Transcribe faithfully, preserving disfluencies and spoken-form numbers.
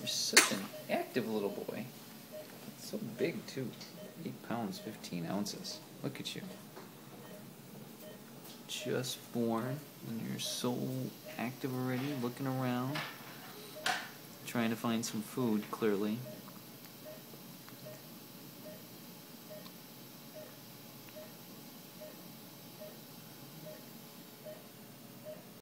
You're such an active little boy. So big, too. Eight pounds, fifteen ounces. Look at you. Just born, and you're so active already, looking around, trying to find some food, clearly.